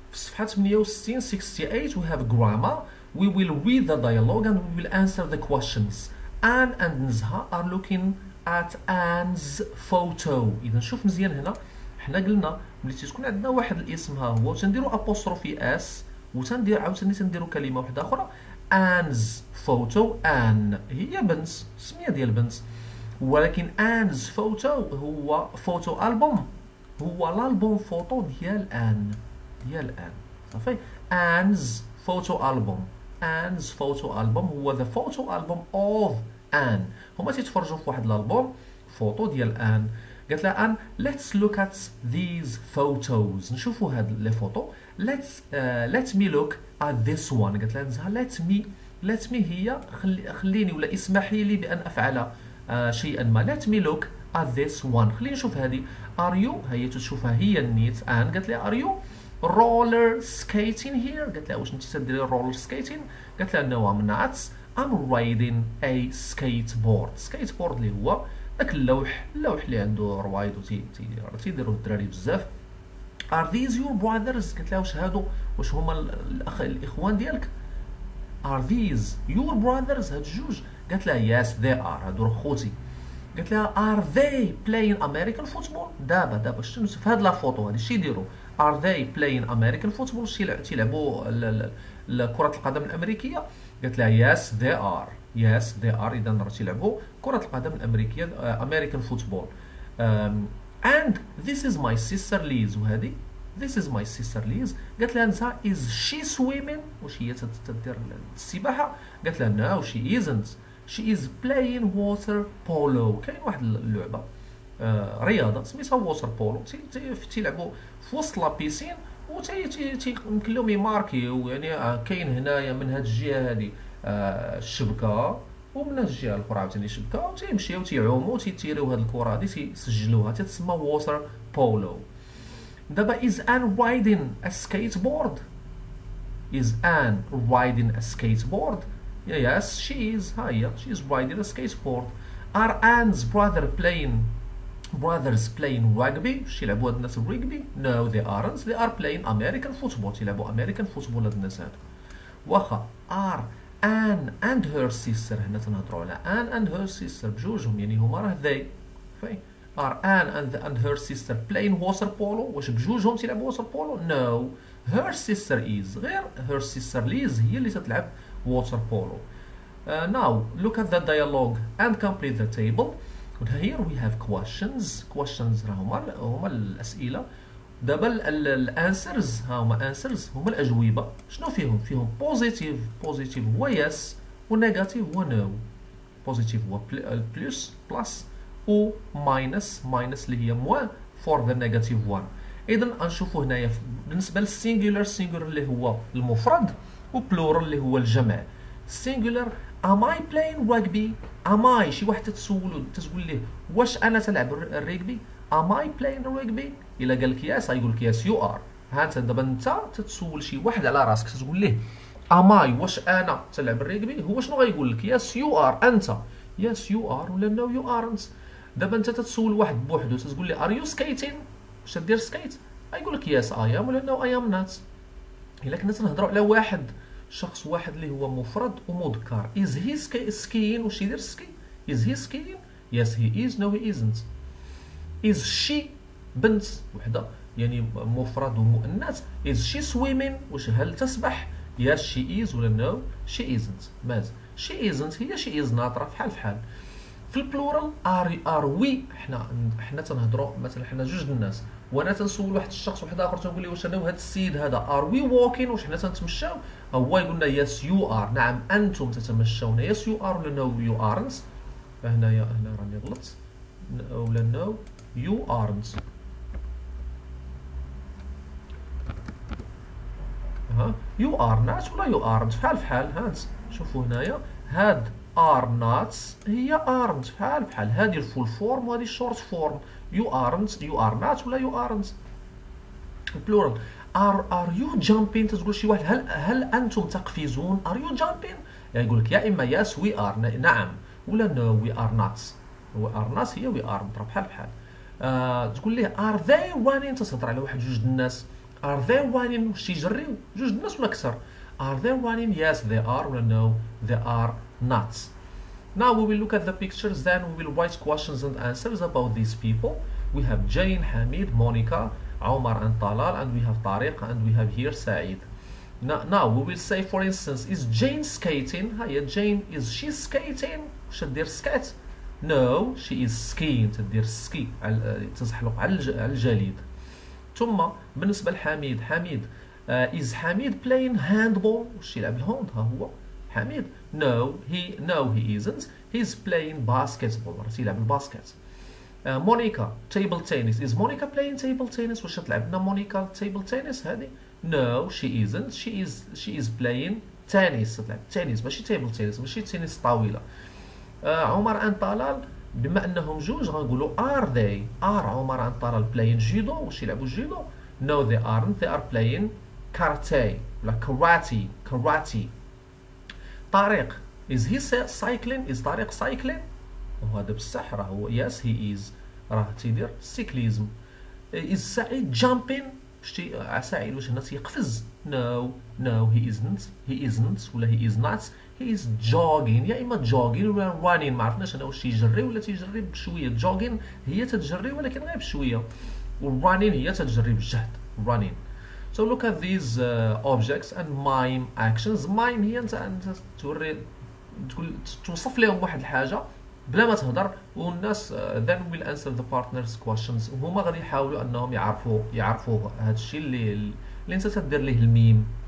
في صفحة 68 we have grammar. We will read the dialogue and we will answer the questions. Anne and Nzha are looking at Anne's photo. إذا شوف مزيان هنا حنا قلنا ملي تكون عندنا واحد الاسم ها هو تنديرو apostrophe اس وتندير عاوتاني تنديرو كلمة واحدة أخرى Anne's photo. Anne هي بنت السمية ديال البنت، ولكن Anne's photo هو فوتو ألبوم، هو الألبوم فوتو ديال آن، ديال آن صافي. Anne's photo album. Anne's photo album هو the photo album of Anne. هما تيتفرجوا في واحد الألبوم فوتو ديال آن. قالت لها آن let's look at these photos. نشوفوا هاد لي فوتو. let me look at this one. قالت لها نزها let me هي خليني ولا اسمحي لي بأن أفعل شيئا ما. let me look at this one. خلينا نشوف هذه. are you هي تشوفها هي النيت آن قالت لها are you roller skating here. قالت لها واش انت تديري رولر سكيتين؟ قالت لها no I'm not. I'm riding a skateboard. skateboard اللي هو داك اللوح اللي عنده روايد تيديروه الدراري بزاف. are these your brothers. قالت لها واش هادو واش هما الاخوان ديالك؟ are these your brothers هاد الجوج؟ قالت لها yes they are هادو راه خوتي. قالت لها are they playing American football. دابا شنو في هاد لا فوتو هادي شي يديروا are they playing American football تيلعبوا كرة القدم الأمريكية. قالت لها yes they are إذا راه تيلعبوا كرة القدم الأمريكية American football. and this is my sister Liz. وهذه this is my sister Liz. قالت لها نزها is she swimming. واش هي تدير السباحة؟ قالت لها no she isn't. she is playing water polo. كاين واحد اللعبة رياضة سميتها ووتر بولو تيلعبوا في وسط لابيسين و يمكن لهم يماركيو. يعني كاين هنايا من هاد الجهة هادي الشبكة ومن هاد الجهة الأخرى عاوتاني شبكة وتيمشيو تيعومو تيتيريو هاد الكرة هادي تيسجلوها تتسمى ووتر بولو. دابا is Anne riding a skateboard. is Anne riding a skateboard. yes she is. ها هي she is riding a skateboard. are Anne's brothers playing rugby. واش يلعبوا هاد الناس الرugby؟ no they aren't. they are playing American football. تيلعبوا American football هاد الناس هادو. واخا are Anne and her sister. هنا تنهضروا على Anne and her sister بجوجهم يعني هما راه they. are Anne and her sister playing water polo. واش بجوجهم تيلعبوا water polo؟ no her sister is. غير her sister Liz هي اللي تتلعب water polo. now look at the dialogue and complete the table. here we have questions راه هما الأسئلة. دابا الانسرز ها هما انسرز هما الأجوبة. شنو فيهم بوزيتيف هو يس ونيجاتيف هو نو. بوزيتيف هو بلس و ماينس اللي هي موان فور ذا نيجاتيف 1. اذا غنشوفوا هنايا بالنسبه للسينجولار اللي هو المفرد وبلورال اللي هو الجمع. singular am I playing rugby. am I شي واحد تقول ليه واش انا تلعب الريغبي. am I playing rugby. الا قال لك ياس غيقول لك ياس you are. ها انت دابا انت تتسول شي واحد على راسك تقول ليه am I واش انا تلعب الريغبي، هو شنو غيقول لك ياس you are انت ياس you are ولا no you aren't. دابا انت تتسول واحد بوحدو تقول ليه are you skating واش تدير سكيت، غيقول لك ياس I am ولا no I am not. الا كنا تنهضروا على واحد شخص واحد اللي هو مفرد ومذكر is he skiing واش يدير سكي is he skiing yes he is no he isn't. is she بنت وحده يعني مفرد ومؤنث is she swimming واش هل تسبح yes she is ولا no she isn't. ماز she isn't هي she is not راه فحال في البلورال are we حنا تنهضروا مثلا حنا جوج الناس وانا تنسول واحد الشخص واحد اخر تنقول له واش انا وهذا السيد هذا are we walking واش حنا تنتمشاو، هو يقول لنا yes you are نعم انتم تتمشون yes you are ولا no you aren't. هنا راني غلطت ولا no you aren't. ها you are not ولا you aren't فحال هانت شوفوا هنايا هاد are not هي aren't فحال هذه الفول فورم وهذه الشورت فورم you aren't you are not ولا you aren't. البلورال are you jumping تقول شي واحد هل انتم تقفزون are you jumping يعني يقول لك يا اما yes we are نعم ولا no we are not. we are not هي we aren't راه بحال تقول ليه are they running تهضر على واحد جوج الناس are they running واش تيجريو جوج الناس ولا اكثر are they running yes they are ولا no they are not. Now we will look at the pictures, then we will write questions and answers about these people. We have Jane, Hamid, Monica, Omar and Talal, and we have Tariq, and we have here Saeed. Now we will say, for instance, is Jane skating? Hiya, Jane, is she skating? واش تدير سكات؟ No, she is skiing. تدير سكي تزحلق على الجليد. ثم بالنسبة لحميد، حميد is حميد playing handball؟ واش يلعب الهوند؟ ها هو حميد. No, he isn't. He's playing basketball. راه تيلعب الباسكت. مونيكا table tennis. Is Monica playing table tennis؟ واش تلعب لنا مونيكا table tennis هذه؟ No, she isn't. She is playing tennis. تلعب تنس ماشي table tennis، ماشي تنس طاولة. عمر and طلال بما انهم جوج غنقولوا are they. are عمر and طلال playing judo؟ واش يلعبوا الجودو؟ No, they aren't. They are playing karate ولا karate. طارق is he cycling؟ is طارق cycling؟ وهذا بصح راه هو yes he is راه تيدير cyclism. is سعيد jumping؟ سعيد واش هنا تيقفز؟ no he isn't ولا he is not. he is jogging، يا اما jogging ولا running، ما عرفناش انا واش تيجري ولا تيجري بشويه. jogging هي تتجري ولكن غير بشويه، و running هي تتجري بجهد running. So look at these objects and mime actions. mime هي انت توري تقول توصف لهم واحد الحاجه بلا ما تهضر، والناس then will answer the partners questions، وهما غادي يحاولوا انهم يعرفوا هذا الشيء اللي انت تدير ليه الميم.